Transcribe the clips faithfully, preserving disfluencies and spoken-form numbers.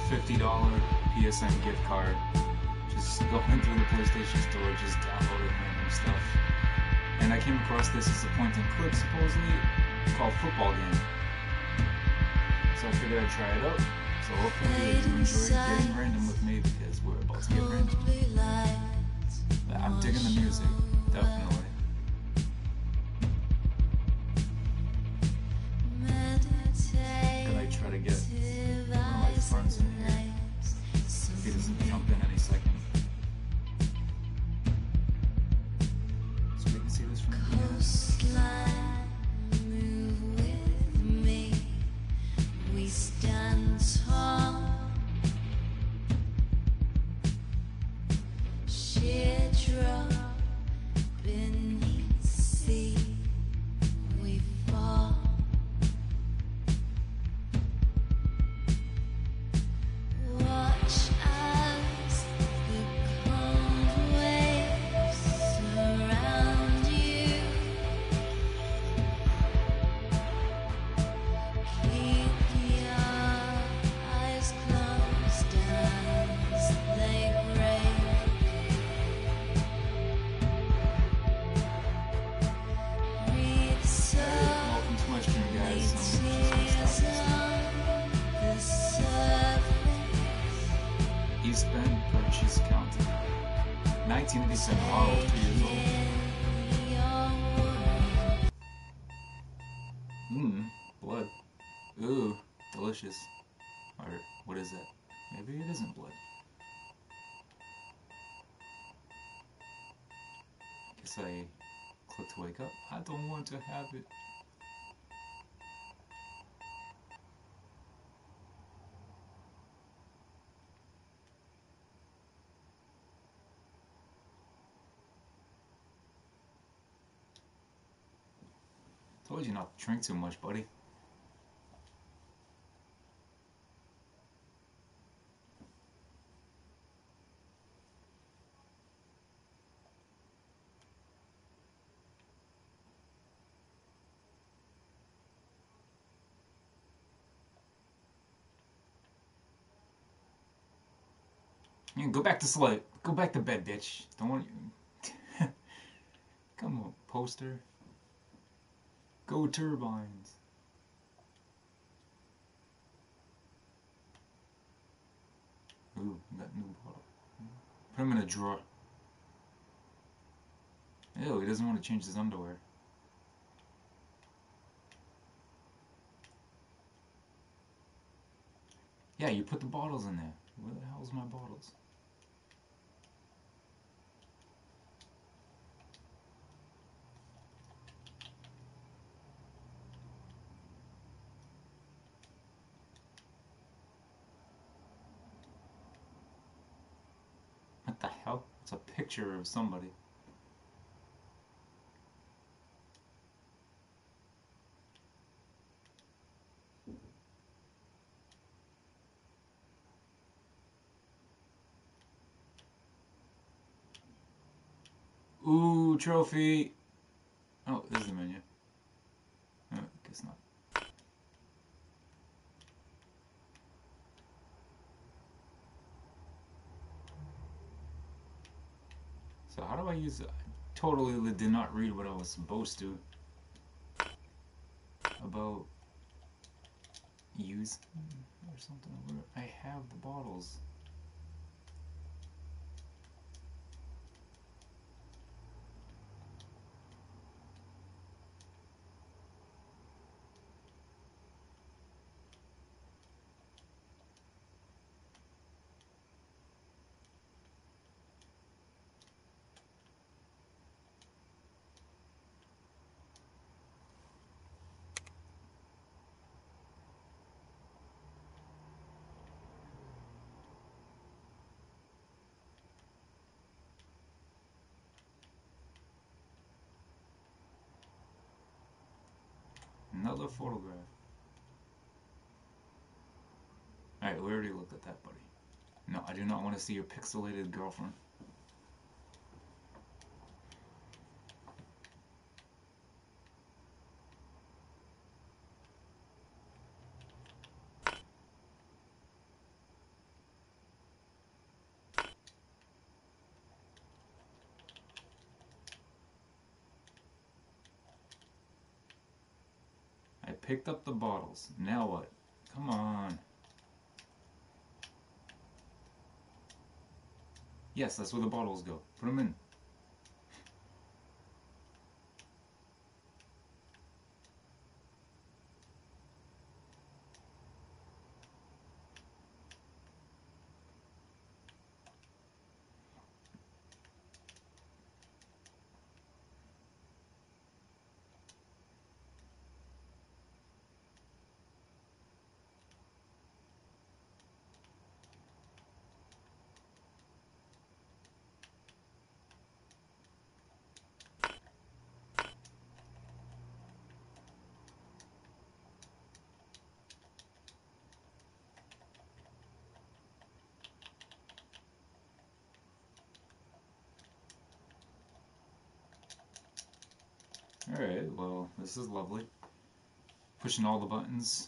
fifty dollar P S N gift card. Just going through the PlayStation Store, just downloading random stuff. And I came across this as a point and click, supposedly, called Football Game. So I figured I'd try it out. So hopefully you enjoy getting random with me, because we're about to get random. But I'm digging the music, definitely. Gonna try to get one of my friends in here. If he doesn't jump in any second. So we can see this from the beginning. Stand tall, sheer drop beneath sea, we fall. Watch as the cold waves surround you. Keep your eyes closed as they break. Breathe Welcome to my stream, guys. softly, I'm just tears gonna on the surface. East Bend, Purchase County. nineteen eighty-seven. Wow, two years old. In your world. Mmm, blood. Ooh, delicious. Or, what is that? Maybe it isn't blood. Guess I click to wake up. I don't want to have it. Told you not to drink too much, buddy. Yeah, go back to sleep. Go back to bed, bitch. Don't want you. Come on, poster. Go turbines. Ooh, got new bottle. Put him in a drawer. Ew, he doesn't want to change his underwear. Yeah, you put the bottles in there. Where the hell's my bottles? What the hell? It's a picture of somebody. Ooh, trophy. Oh, there's the menu. Oh, guess not. So how do I use it? I totally did not read what I was supposed to about use or something. Where I have the bottles. Another photograph. Alright, we already looked at that, buddy. No, I do not want to see your pixelated girlfriend. picked up the bottles. Now what? Come on. Yes, that's where the bottles go. Put them in. Alright, well, this is lovely. Pushing all the buttons.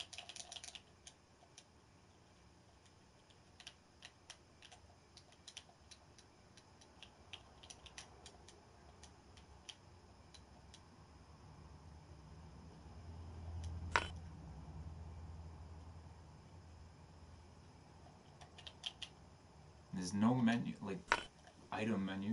There's no menu, like, item menu.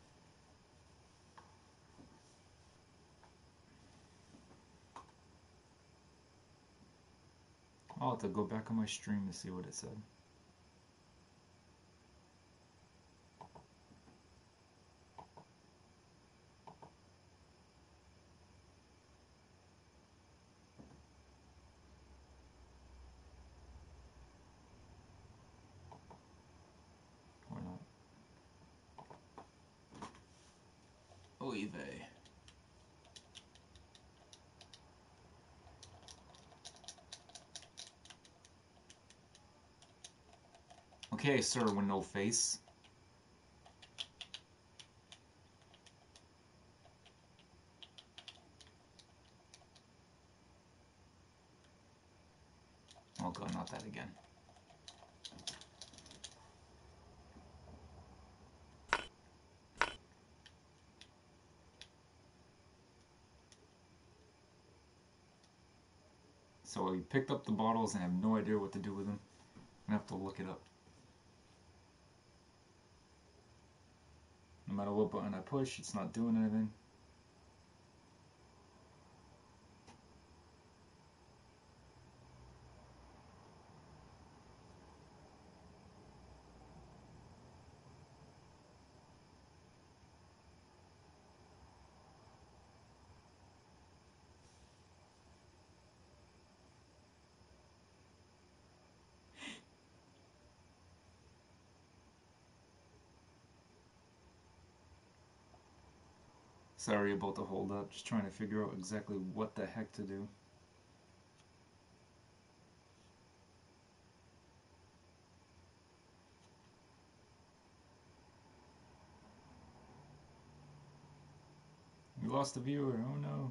I'll have to go back on my stream to see what it said. Or not. Oy vey. Okay, sir with no face. Oh god, not that again. So we picked up the bottles and I have no idea what to do with them. I'm gonna have to look it up. No matter what button I push, it's not doing anything. Sorry about the hold up, just trying to figure out exactly what the heck to do. We lost a viewer, oh no.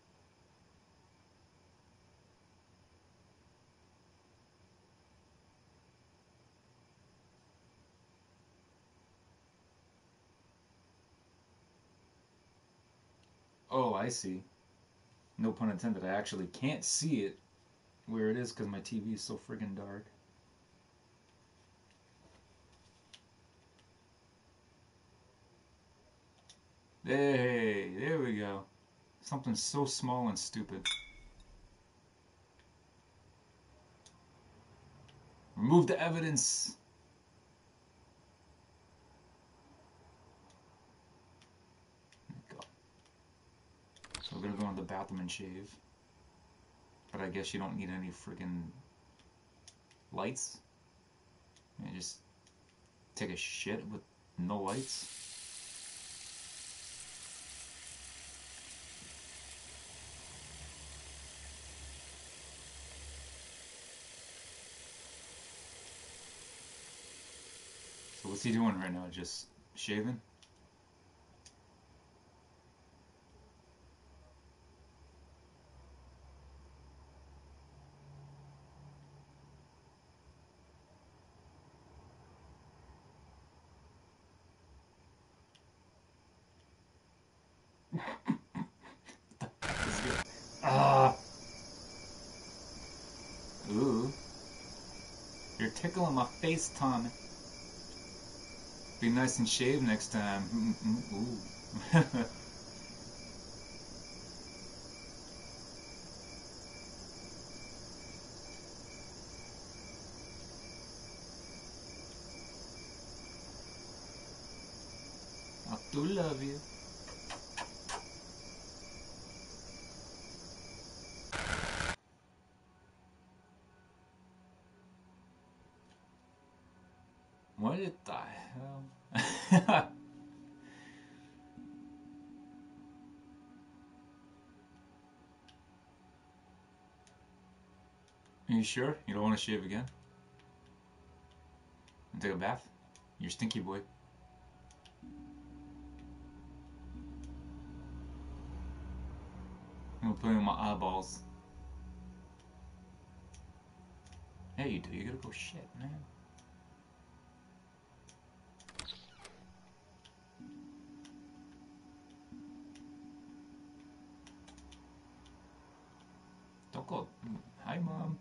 Oh, I see. No pun intended, I actually can't see it where it is because my T V is so friggin' dark. Hey, there we go. Something so small and stupid. Remove the evidence! Go. So we're gonna go in the bathroom and shave. But I guess you don't need any friggin' lights. You just take a shit with no lights. So what's he doing right now? Just shaving? Ah! You're tickling my face, Tommy. Be nice and shaved next time. Mm-mm, ooh. I do love you. What the hell? Are you sure? You don't want to shave again? And take a bath? You're stinky boy. I'm gonna play with my eyeballs. Hey, you do. You gotta go shit, man. Don't go. Hi, Mom.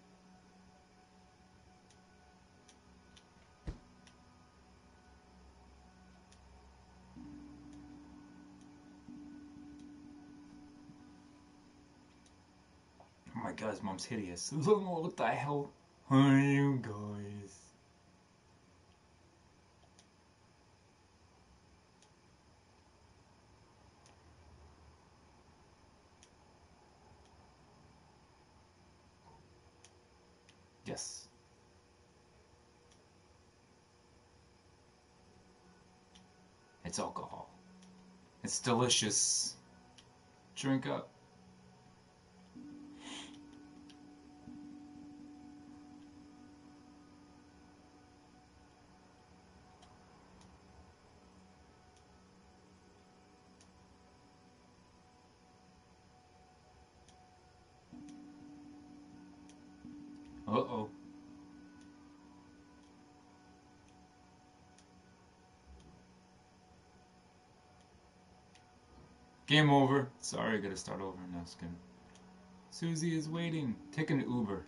Oh my god, his mom's hideous. What the hell? Hi, you guys. Yes. It's alcohol. It's delicious. Drink up. Uh-oh. Game over. Sorry, I gotta start over. No, it's good. Susie is waiting. Take an Uber.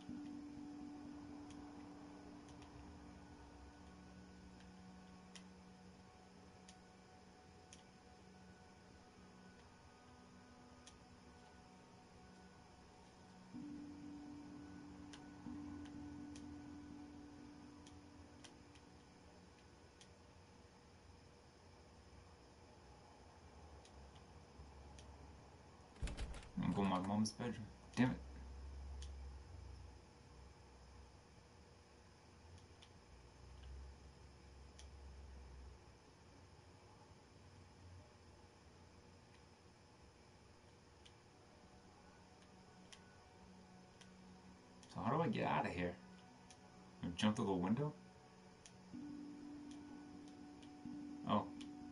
I'm going to my mom's bedroom. Damn it. So how do I get out of here? I jump through the window? Oh.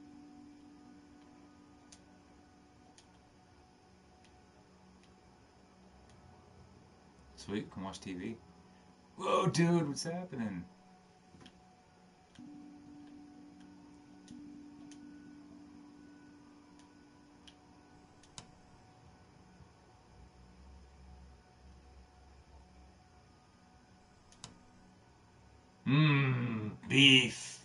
Sweet, can watch T V. Whoa, dude, what's happening? Mmm, beef.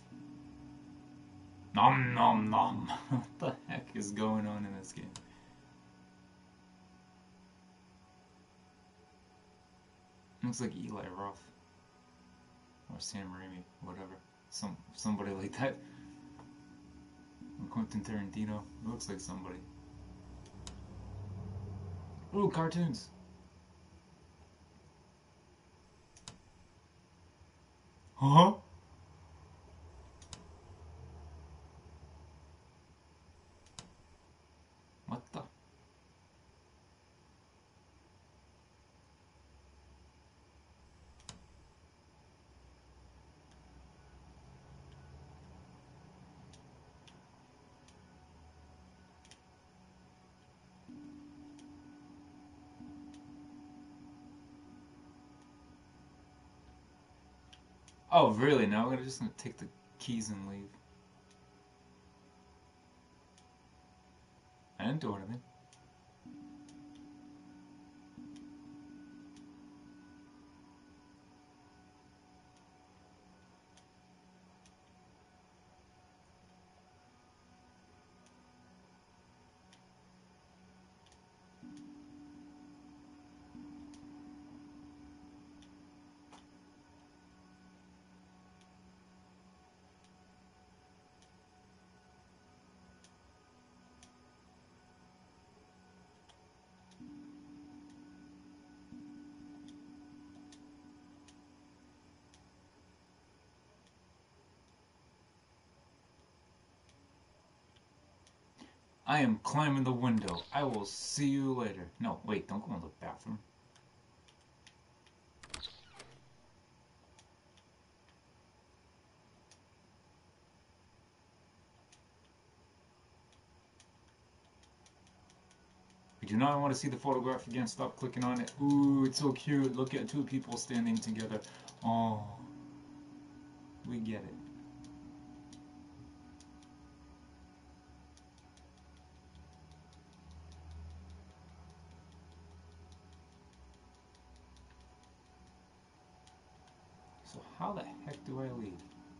Nom nom nom. What the heck is going on in this game? Looks like Eli Roth. Or Sam Raimi, whatever. Some somebody like that. Or Quentin Tarantino. Looks like somebody. Ooh, cartoons. Huh? What the? Oh, really? Now we're just gonna take the keys and leave. I didn't do anything. I am climbing the window. I will see you later. No, wait, don't go in the bathroom. I do not want to see the photograph again. Stop clicking on it. Ooh, it's so cute. Look at two people standing together. Oh, we get it. So how the heck do I leave?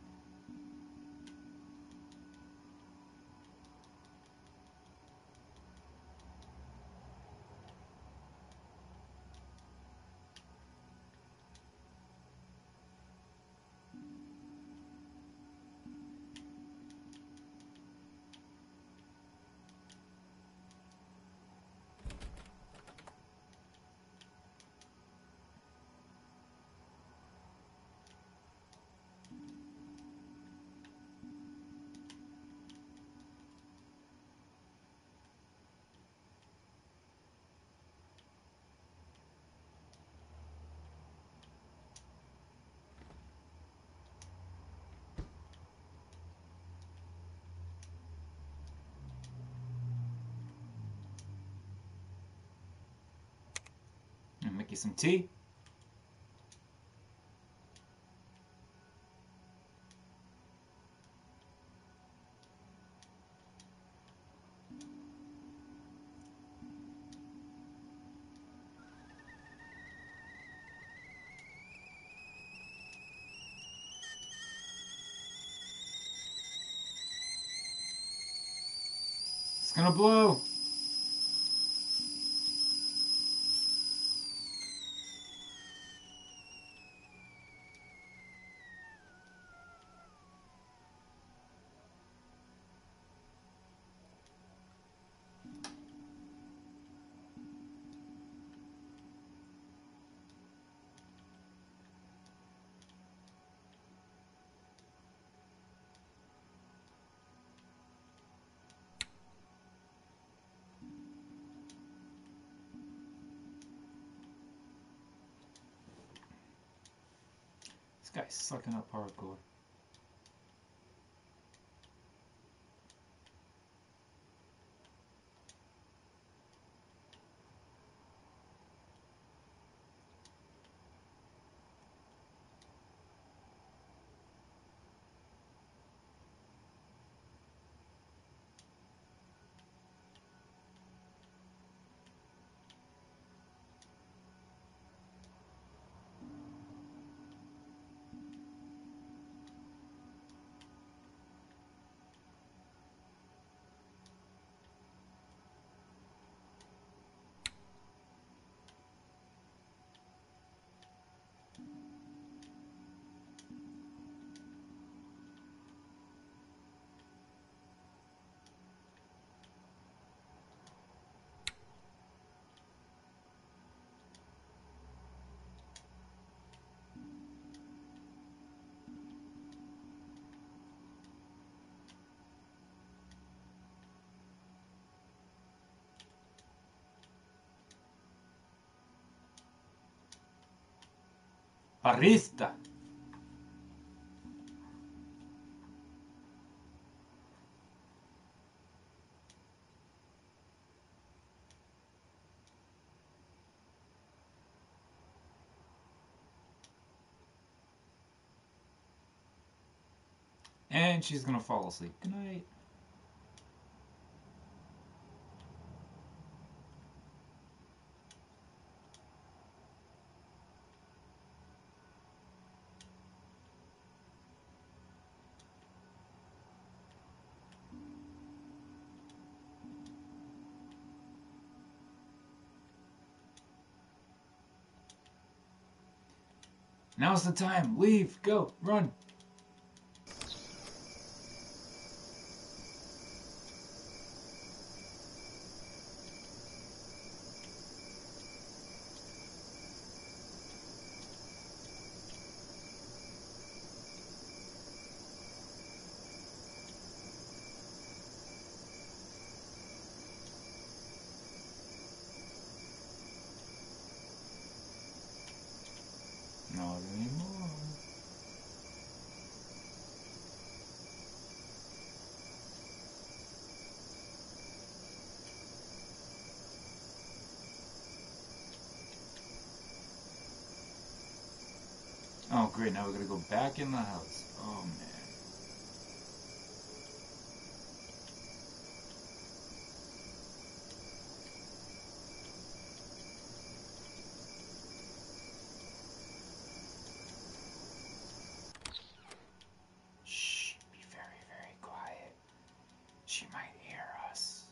And make you some tea. It's gonna blow. This guy's sucking up hardcore. Barista. And she's gonna fall asleep. Good night. Now's the time. Leave. Go. Run. great, now we're gonna go back in the house. Oh man. Shh, be very, very quiet. She might hear us.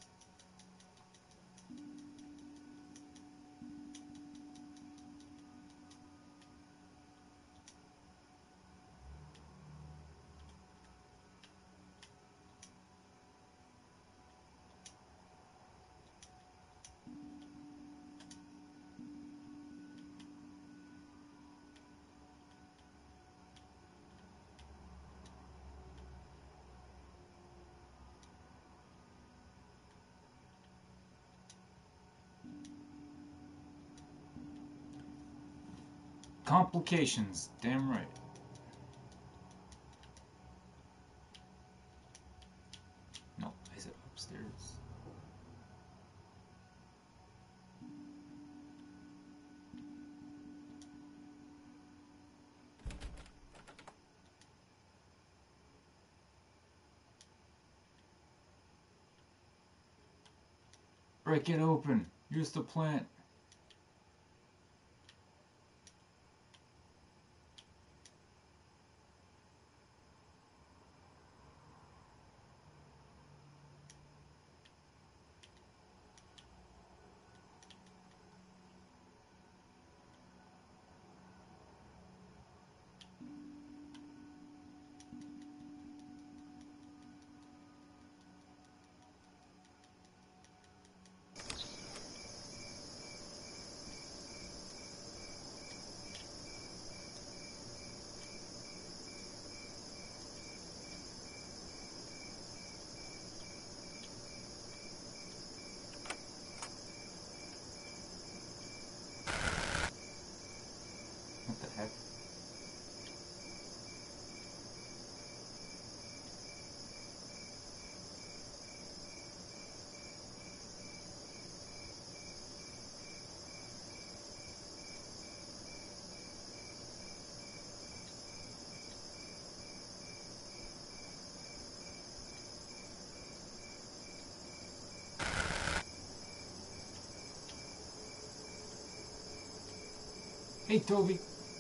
Complications, damn right. No, is it upstairs? Break it open. Use the plant. What the heck? Hey, Toby.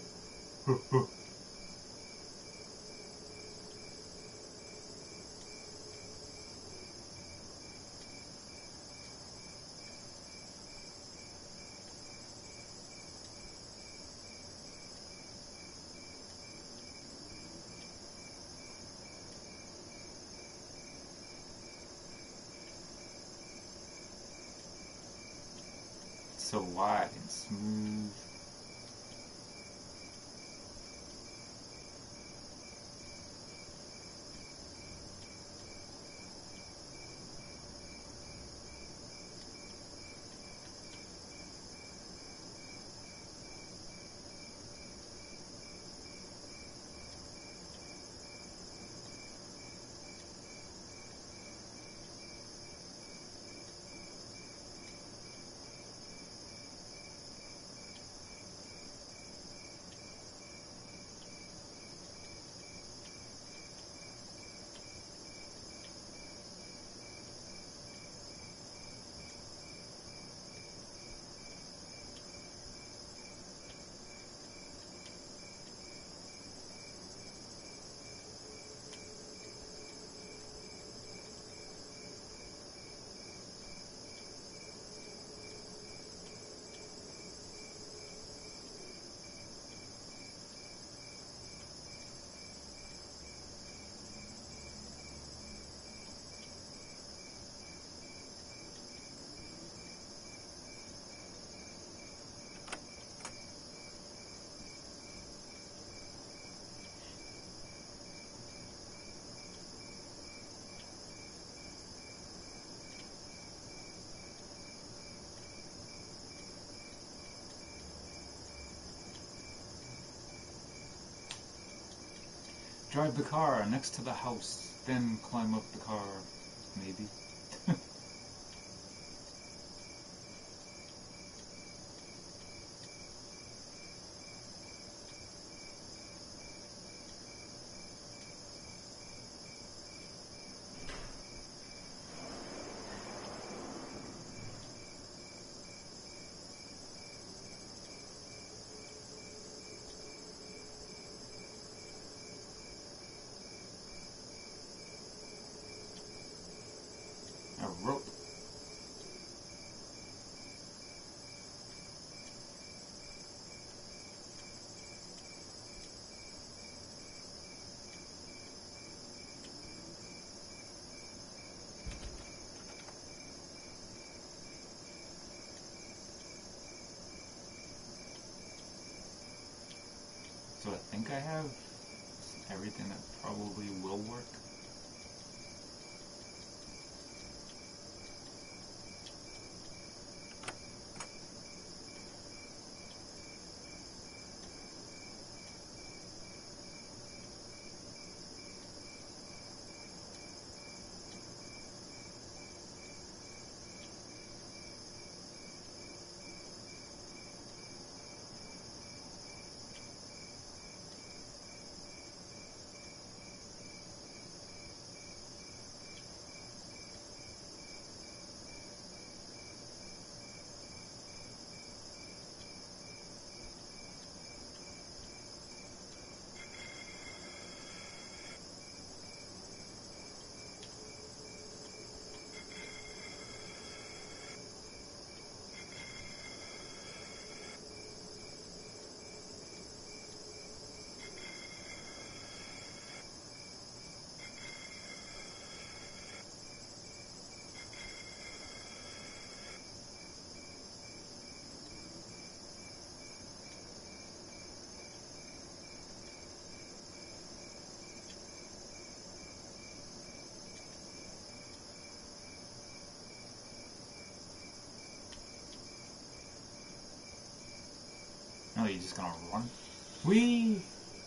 So wide and smooth. Drive the car next to the house, then climb up the car, maybe. rope. So I think I have everything that probably will work. No, you're just gonna run. Whee!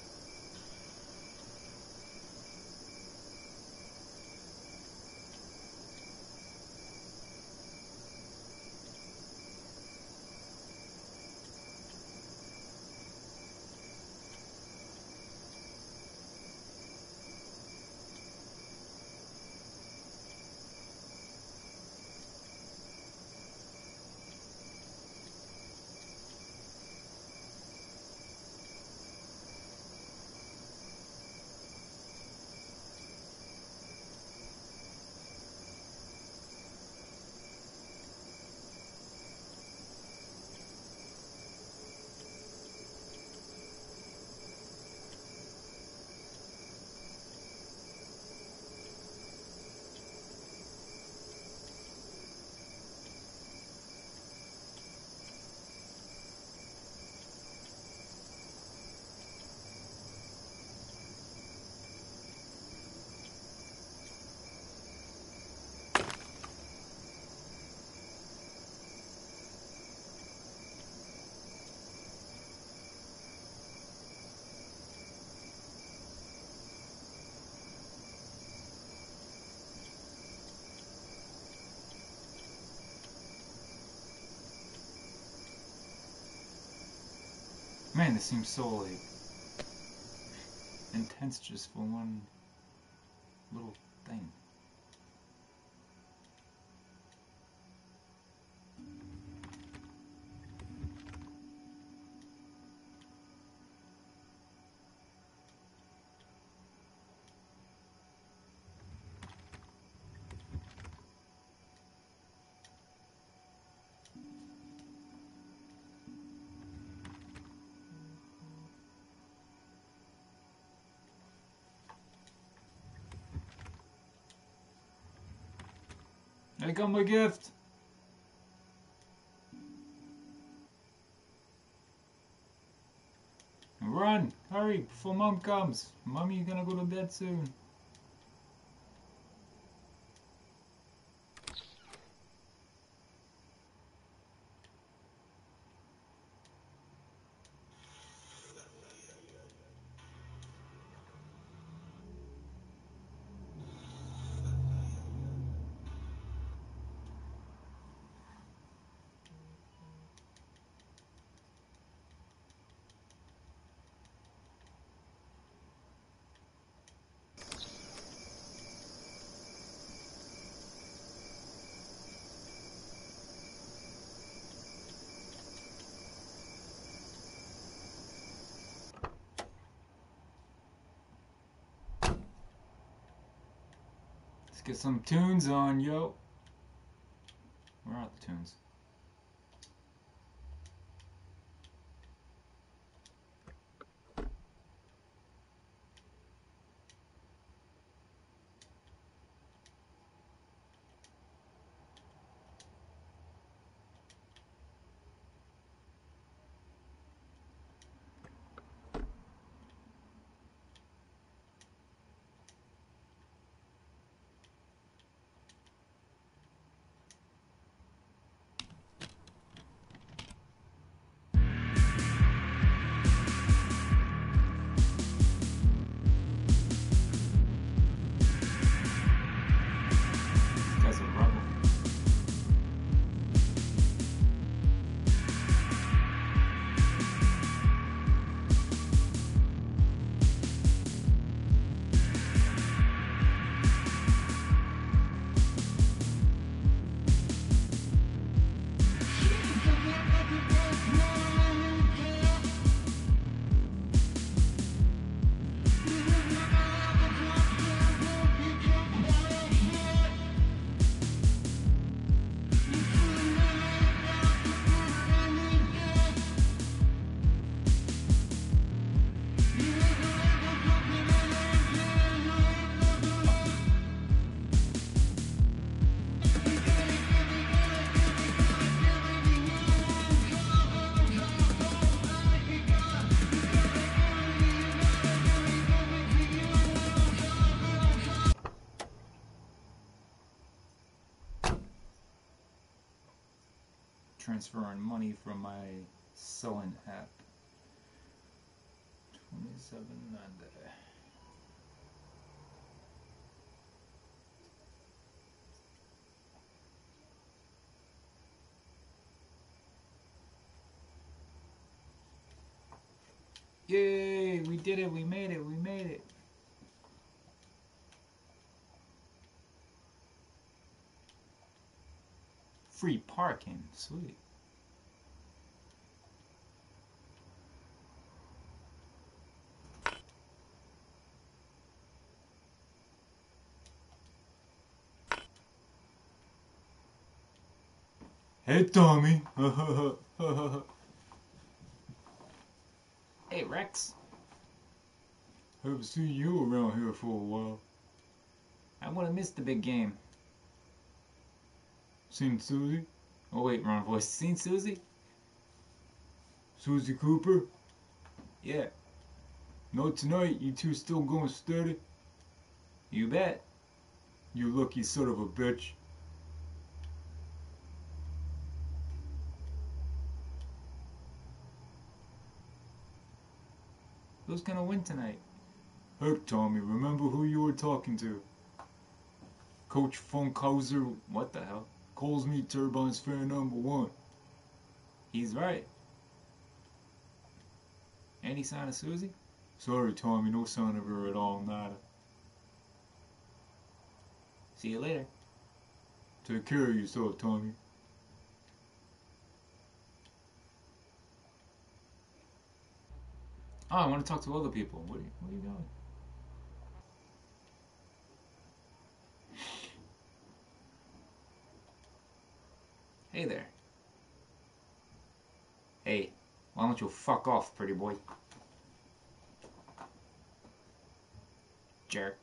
Man, this seems so like intense just for one little thing. I got my gift! Run! Hurry, before Mom comes! Mommy, you're gonna go to bed soon. Let's get some tunes on, yo. Where are the tunes? This guy's a rebel. Transferring money from my selling app. twenty-seven ninety. Yay, we did it, we made it, we made it. Free parking, sweet. Hey, Tommy. Hey, Rex. Haven't seen you around here for a while. I would have missed the big game. Seen Susie? Oh wait, wrong voice. Seen Susie? Susie Cooper? Yeah. No, tonight, you two still going steady? You bet. You lucky son of a bitch. Who's gonna win tonight? Heck, Tommy, remember who you were talking to? Coach Funkhauser, what the hell? Calls me Turbine's fan number one. He's right. Any sign of Susie? Sorry, Tommy, no sign of her at all, nada. See you later. Take care of yourself, Tommy. Oh, I want to talk to other people. What are you, what are you doing? Hey there. Hey, why don't you fuck off, pretty boy? Jerk.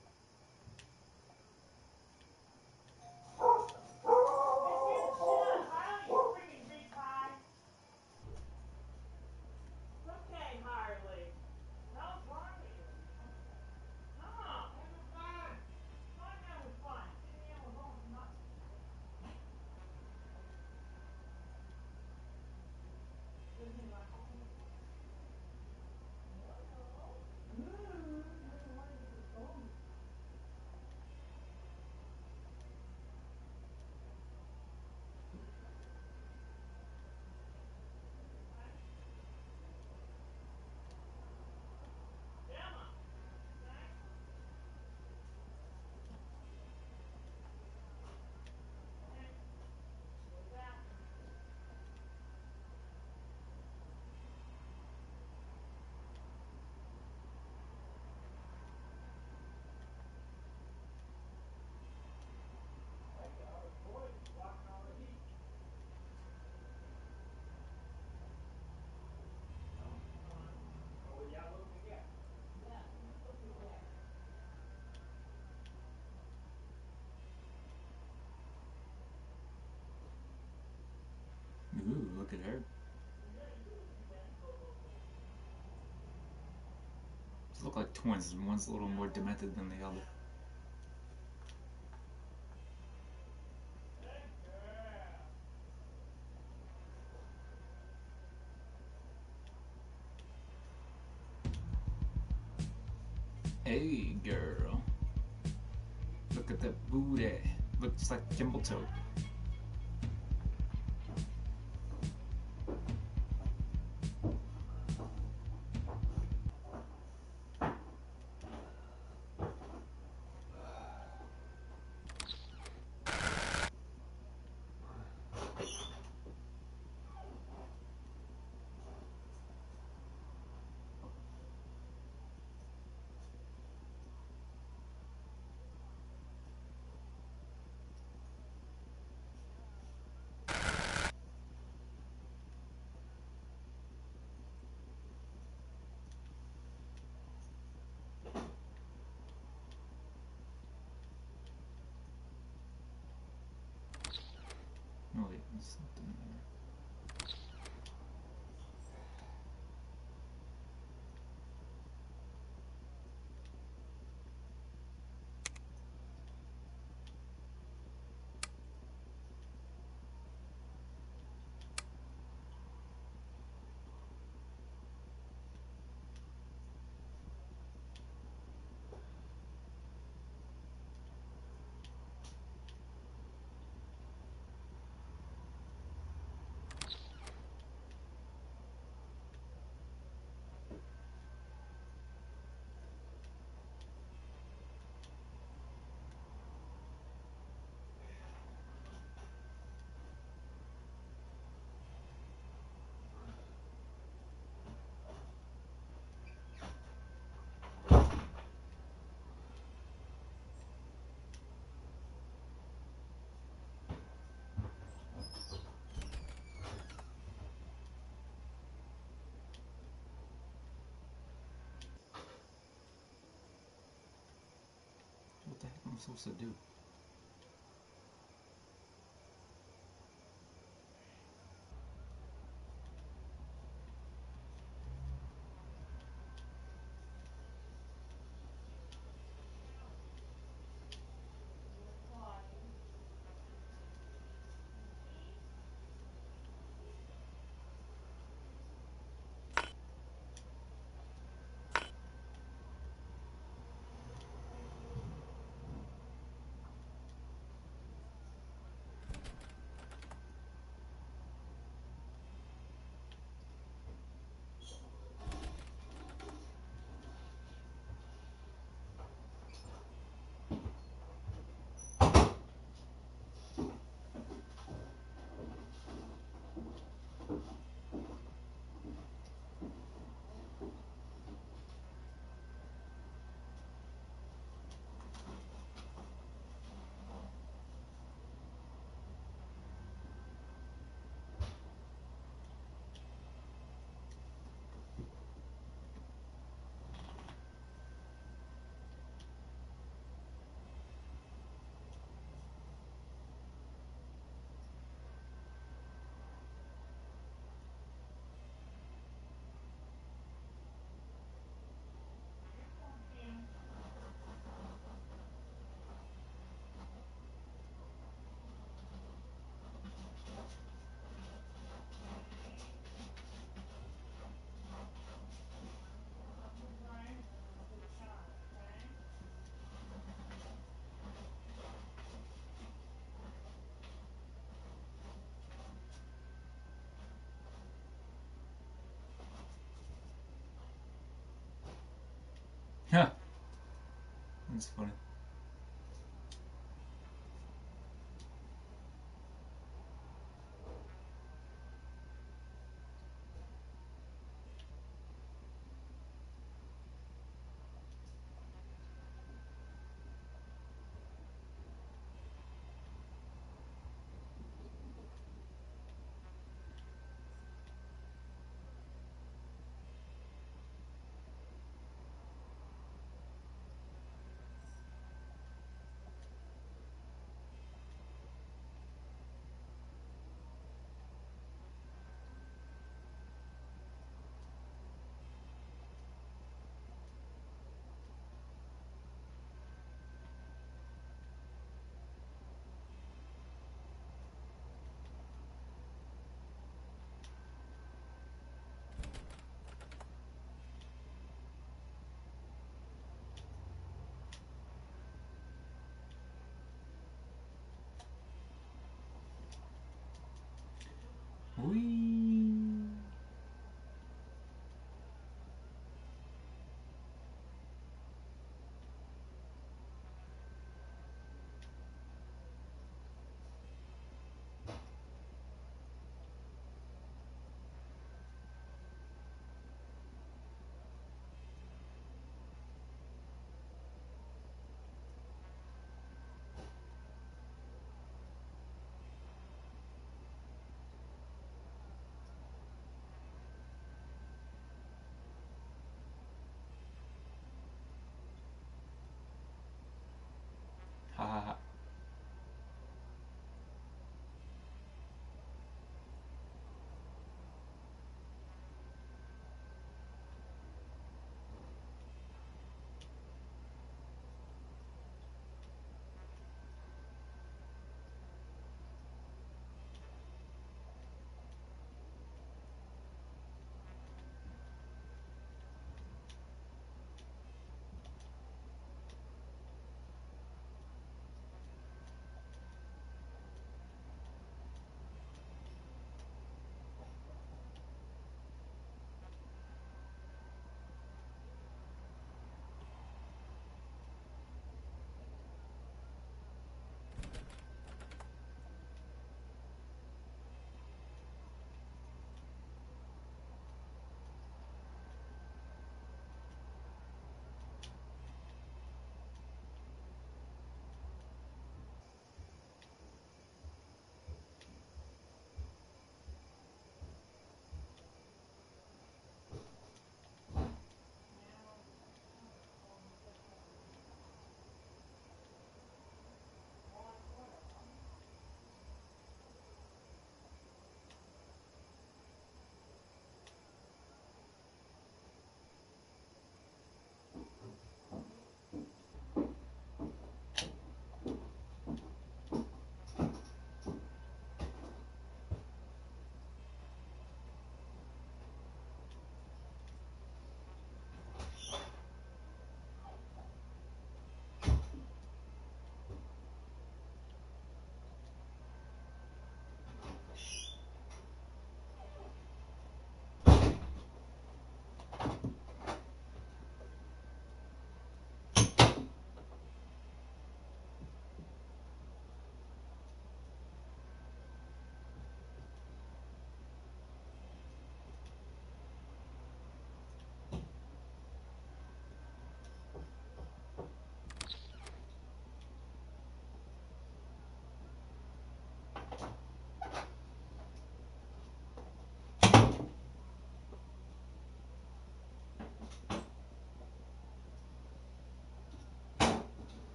look like twins, and one's a little more demented than the other. Hey, girl. Look at that booty. Looks like Gimbal Toad. Oh wait, there's something there. What the heck am I supposed to do? Yeah, that's funny.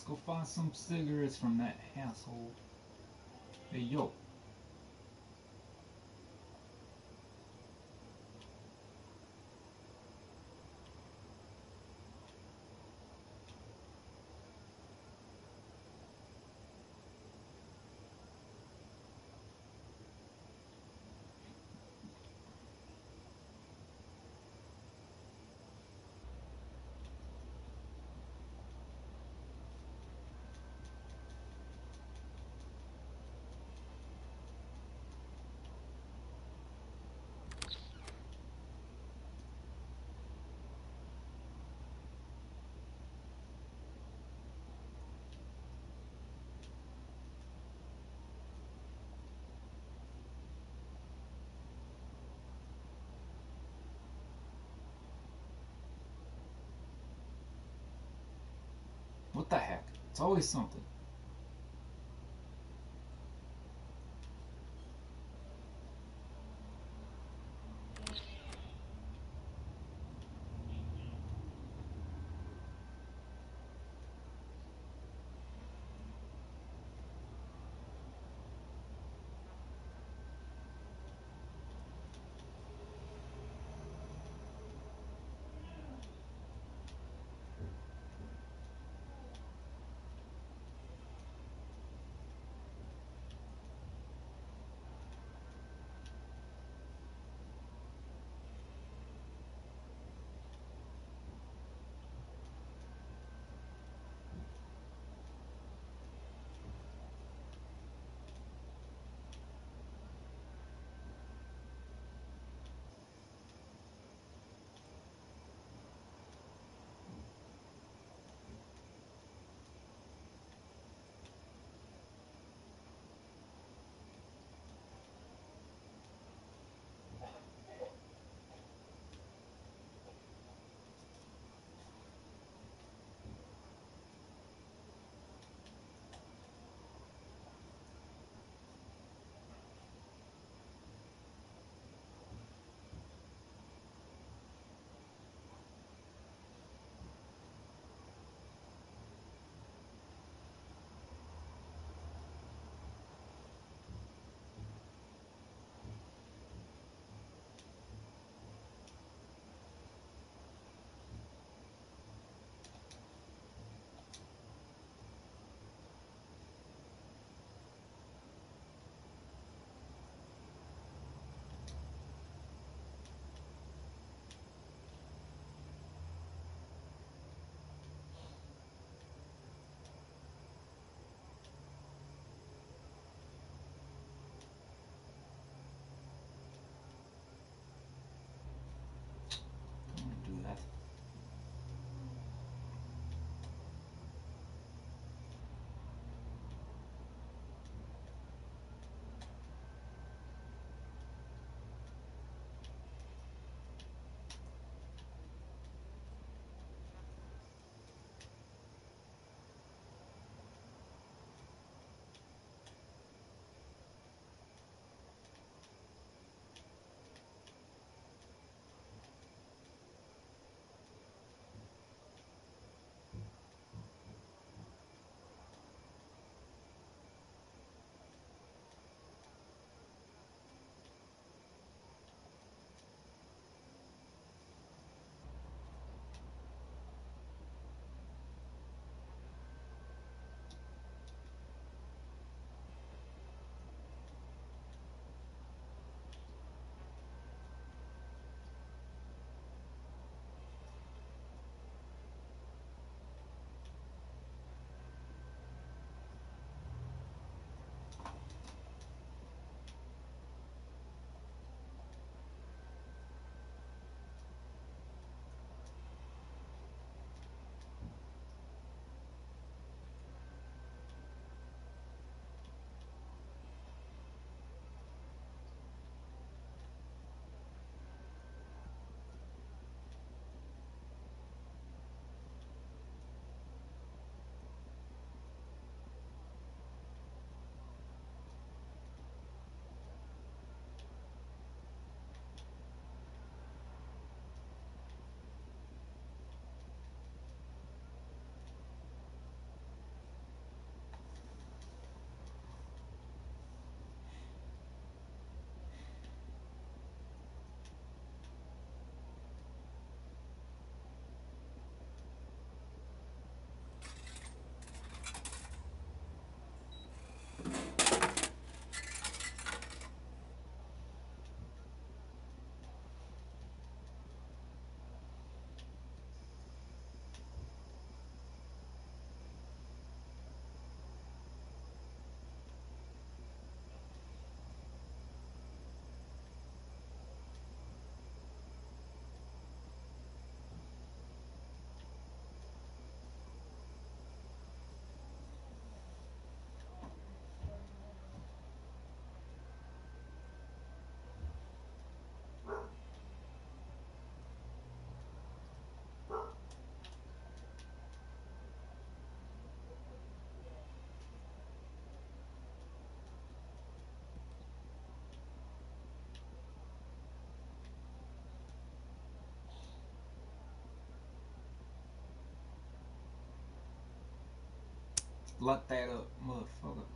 go find some cigarettes from that household. Hey, yo. What the heck? It's always something. Do that. Slut that up, motherfucker.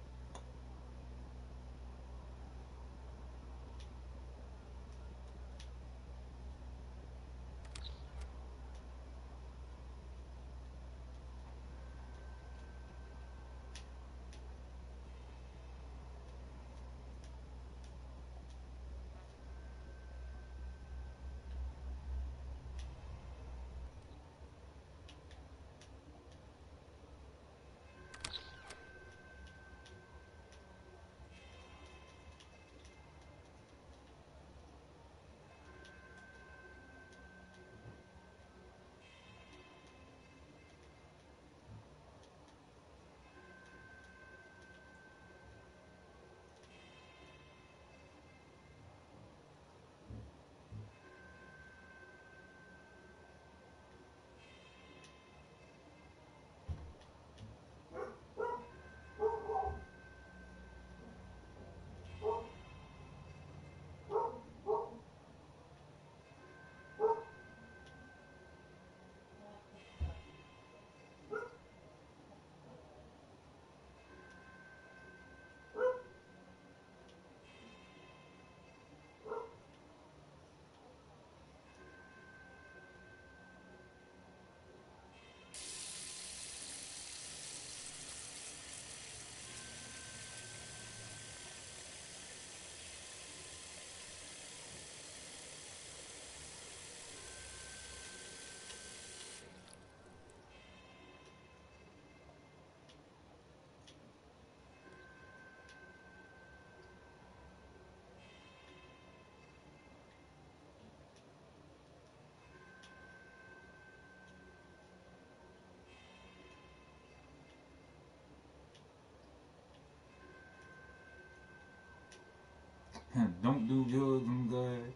Don't do drugs, I'm glad.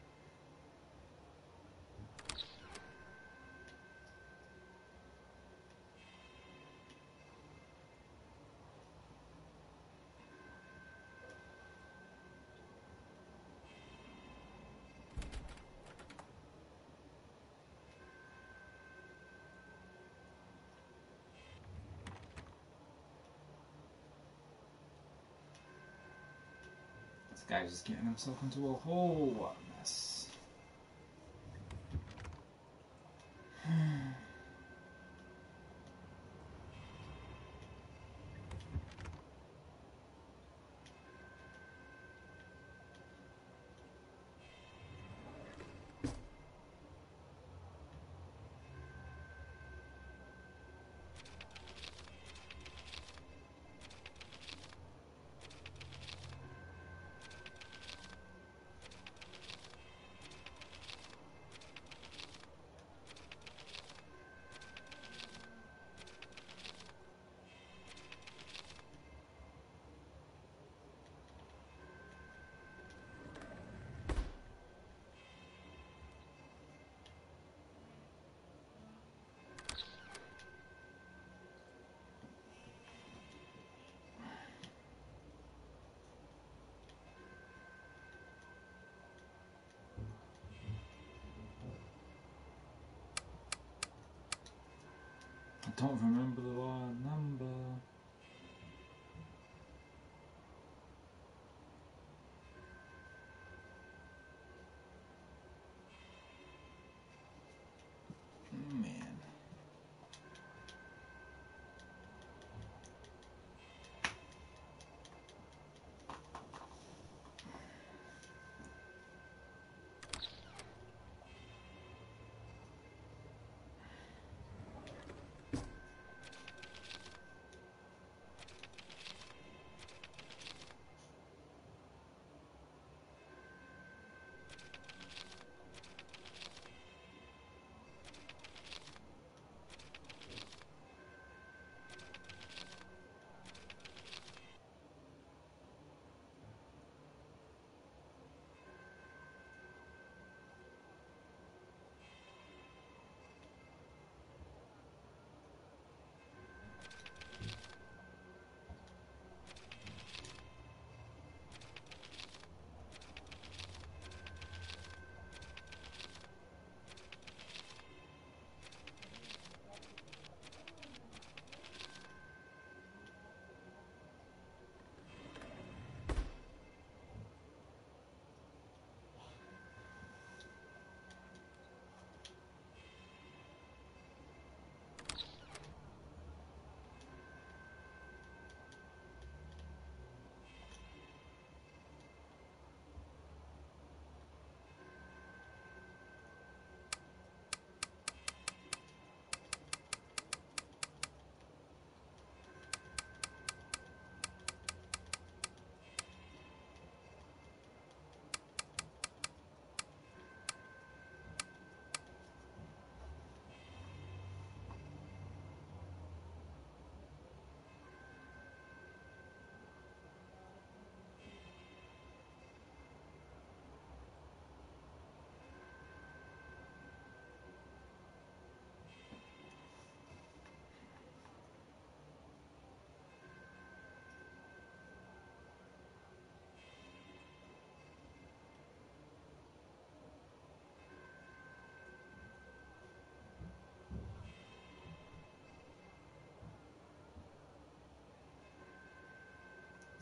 This guy's just getting himself into a whole mess. I don't remember the law number. Man.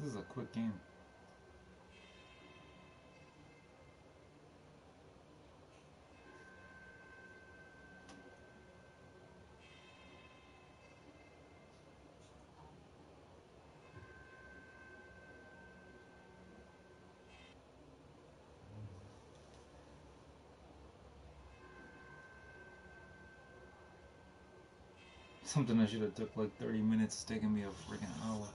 This is a quick game. Something that should have took like thirty minutes is taking me a freaking hour.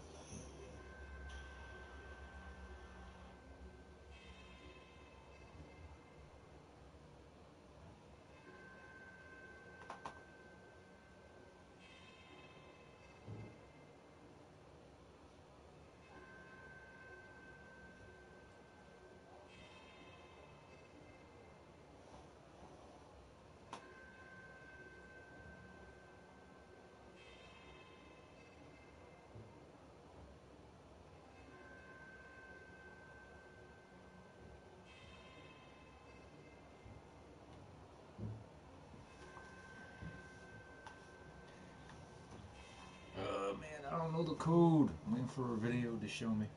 Uh, man, I don't know the code. I'm waiting for a video to show me.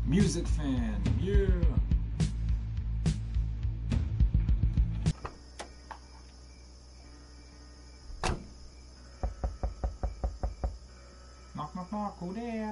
Music fan, yeah. Knock, knock, knock, who there?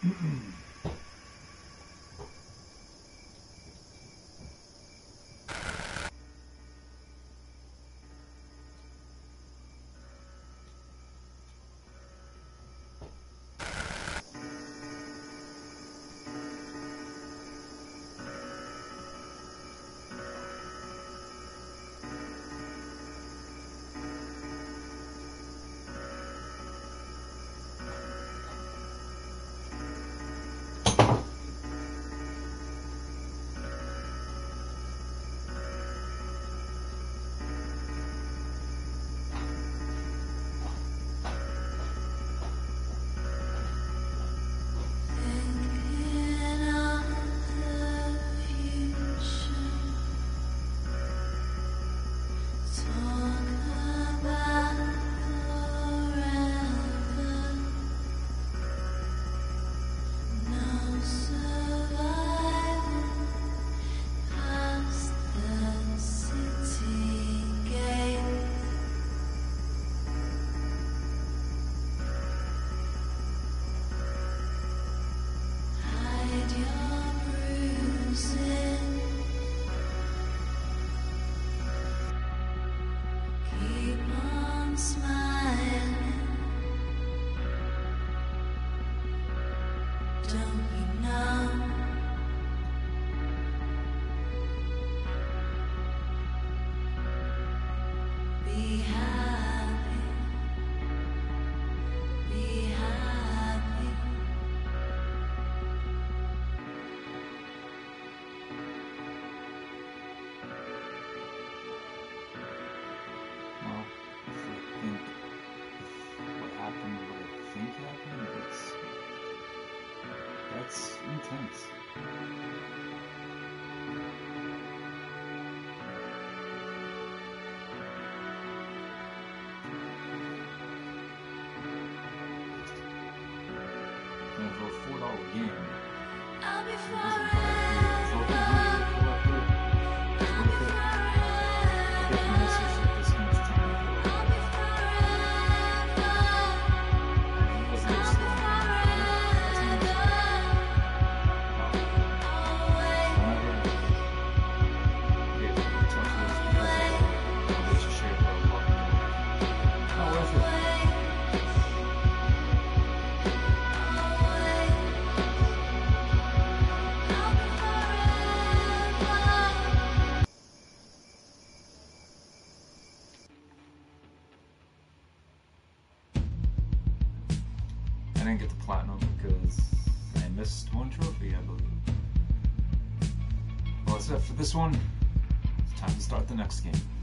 Thinking of the future, talk about forever. No survival past the city gate. Hide your bruising. Keep on smiling. Don't you know? Be happy. Be happy. Well, if I think what happened, what I think happened, it's that's intense. And for a four dollar game, I'll be it doesn't forever. cost you I'll be If forever. misses at this much time, I'll be forever. it wasn't I'll just be long. forever. Whenever it touches because of a relationship or love, not worth it. I didn't get the platinum because I missed one trophy, I believe. Well, that's it for this one. It's time to start the next game.